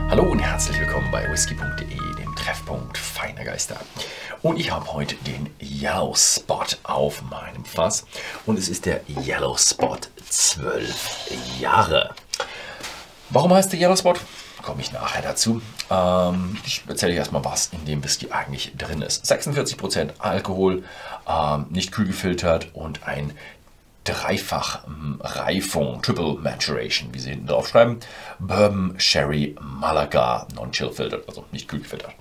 Hallo und herzlich willkommen bei whisky.de, dem Treffpunkt feiner Geister. Und ich habe heute den Yellow Spot auf meinem Fass und es ist der Yellow Spot 12 Jahre. Warum heißt der Yellow Spot? Komme ich nachher dazu. Ich erzähle euch erstmal, was in dem Whisky eigentlich drin ist. 46% Alkohol, nicht kühl gefiltert und ein Dreifach Reifung, Triple Maturation, wie sie hinten drauf schreiben. Bourbon, Sherry, Malaga, non-chill filtered, also nicht kühl gefiltert.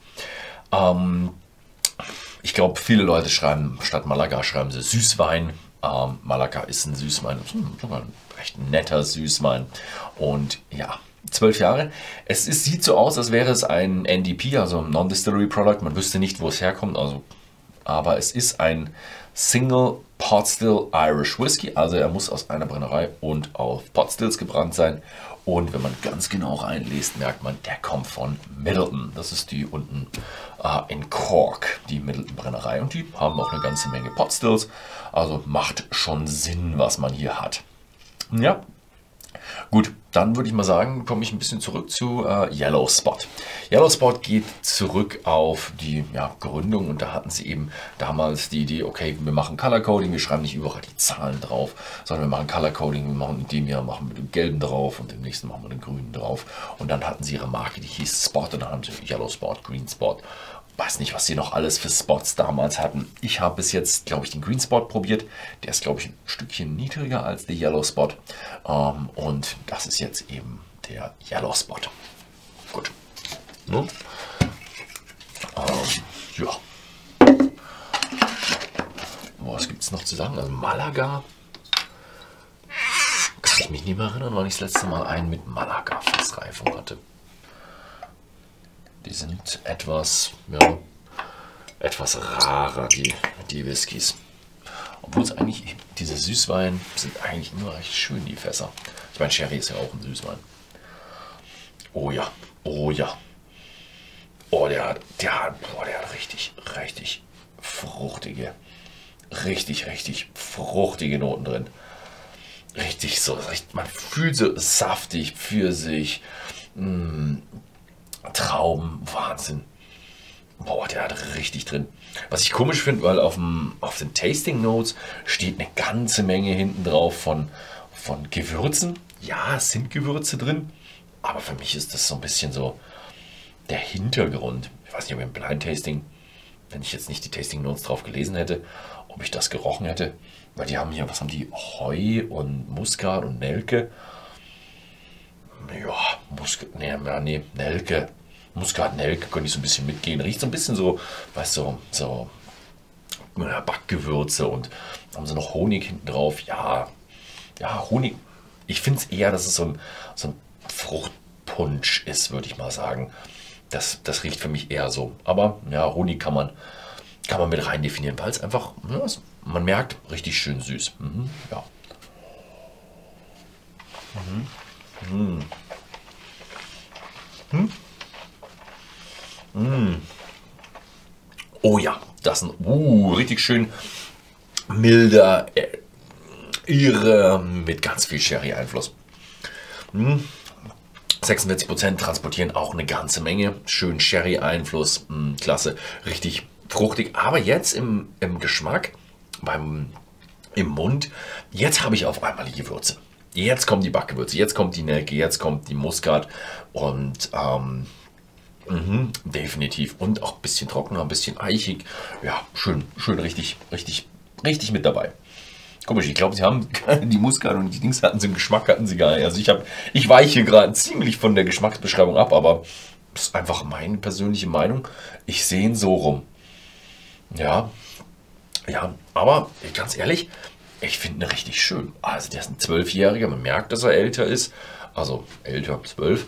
Ich glaube, viele Leute schreiben, statt Malaga schreiben sie Süßwein. Malaga ist ein Süßwein, sogar ein recht netter Süßwein. Und ja, 12 Jahre. Es sieht so aus, als wäre es ein NDP, also ein Non-Distillery Product. Man wüsste nicht, wo es herkommt, aber es ist ein Single Pot Still Irish Whisky, also er muss aus einer Brennerei und auf Pot Stills gebrannt sein. Und wenn man ganz genau reinliest, merkt man, der kommt von Midleton. Das ist die unten in Cork, die Midleton Brennerei. Und die haben auch eine ganze Menge Pot Stills. Also macht schon Sinn, was man hier hat. Ja. Gut, dann würde ich mal sagen, komme ich ein bisschen zurück zu Yellow Spot. Yellow Spot geht zurück auf die Gründung und da hatten sie eben damals die Idee, okay, wir machen Color Coding, wir schreiben nicht überall die Zahlen drauf, sondern wir machen Color Coding, wir machen in dem Jahr machen wir den gelben drauf und im nächsten machen wir den grünen drauf. Und dann hatten sie ihre Marke, die hieß Spot und dann haben sie Yellow Spot, Green Spot. Weiß nicht, was sie noch alles für Spots damals hatten. Ich habe bis jetzt, glaube ich, den Green Spot probiert. Der ist, glaube ich, ein Stückchen niedriger als der Yellow Spot. Und das ist jetzt eben der Yellow Spot. Gut. Ne? Ja. Was gibt es noch zu sagen? Also Malaga. Kann ich mich nicht mehr erinnern, wann ich das letzte Mal einen mit Malaga-Fassreifung hatte. Die sind etwas rarer, die Whiskys. Obwohl es eigentlich, diese Süßwein sind eigentlich immer recht schön, die Fässer. Ich meine, Sherry ist ja auch ein Süßwein. Oh ja, oh ja. Oh, der hat richtig fruchtige, richtig fruchtige Noten drin. Richtig so, man fühlt so saftig, Pfirsich, Trauben, Wahnsinn. Boah, der hat richtig drin. Was ich komisch finde, weil auf den Tasting Notes steht eine ganze Menge hinten drauf von Gewürzen. Ja, es sind Gewürze drin, aber für mich ist das so ein bisschen so der Hintergrund. Ich weiß nicht, ob im Blind Tasting, wenn ich jetzt nicht die Tasting Notes drauf gelesen hätte, ob ich das gerochen hätte. Weil die haben hier, was haben die? Heu und Muskat und Nelke. Ja, Nelke. Muskat, Nelke könnte ich so ein bisschen mitgehen. Riecht so ein bisschen so, weißt du, so Backgewürze und haben sie noch Honig hinten drauf. Ja, Honig. Ich finde es eher, dass es so ein Fruchtpunsch ist, würde ich mal sagen. Das riecht für mich eher so. Aber ja, Honig kann man mit rein definieren, weil es einfach, man merkt, richtig schön süß. Ja. Oh ja, das ist ein richtig schön milder Irre mit ganz viel Sherry-Einfluss. 46% transportieren auch eine ganze Menge. Schön Sherry-Einfluss, klasse, richtig fruchtig. Aber jetzt im Geschmack, im Mund, jetzt habe ich auf einmal die Gewürze. Jetzt kommen die Backgewürze, jetzt kommt die Nelke, jetzt kommt die Muskat und definitiv. Und auch ein bisschen trockener, ein bisschen eichig. Ja, schön richtig mit dabei. Komisch, ich glaube, sie haben die Muskat und die Dings hatten sie im Geschmack, hatten sie gar nicht. Also ich weiche gerade ziemlich von der Geschmacksbeschreibung ab, aber das ist einfach meine persönliche Meinung. Ich sehe ihn so rum. Ja, aber ganz ehrlich, ich finde ihn richtig schön. Also der ist ein 12-Jähriger, man merkt, dass er älter ist. Also älter, 12.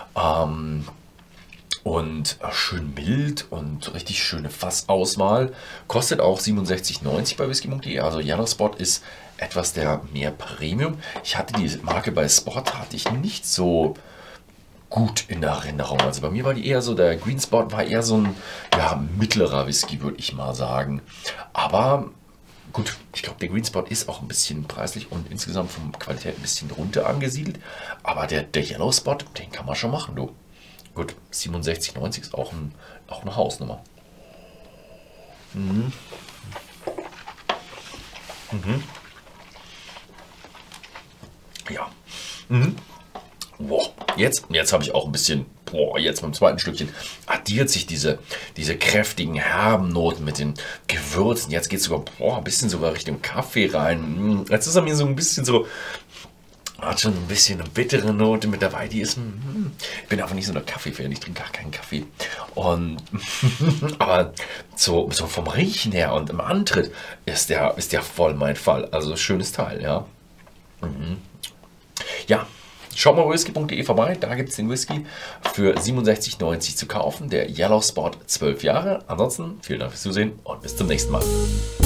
Und schön mild und richtig schöne Fassauswahl. Kostet auch 67,90 bei whisky.de. Also Yellow Spot ist etwas der mehr Premium. Ich hatte die Marke bei Spot, hatte ich nicht so gut in Erinnerung. Also bei mir war die eher so, der Green Spot war eher so ein mittlerer Whisky, würde ich mal sagen. Aber gut, ich glaube, der Green Spot ist auch ein bisschen preislich und insgesamt von Qualität ein bisschen runter angesiedelt. Aber der Yellow Spot, den kann man schon machen, du. Gut, 67,90 ist auch eine Hausnummer. Mhm. Mhm. Ja. Mhm. Boah, jetzt habe ich auch ein bisschen, boah, jetzt beim zweiten Stückchen addiert sich diese kräftigen, herben Noten mit den Gewürzen. Jetzt geht es sogar, boah, ein bisschen sogar Richtung Kaffee rein. Jetzt ist er mir so ein bisschen so, hat schon ein bisschen eine bittere Note mit dabei. Die ist, ich bin einfach nicht so ein Kaffee-Fan, ich trinke gar keinen Kaffee. Und, aber so vom Riechen her und im Antritt ist der voll mein Fall. Also schönes Teil, ja. Ja, schaut mal whisky.de vorbei, da gibt es den Whisky für 67,90 zu kaufen. Der Yellow Spot 12 Jahre. Ansonsten vielen Dank fürs Zusehen und bis zum nächsten Mal.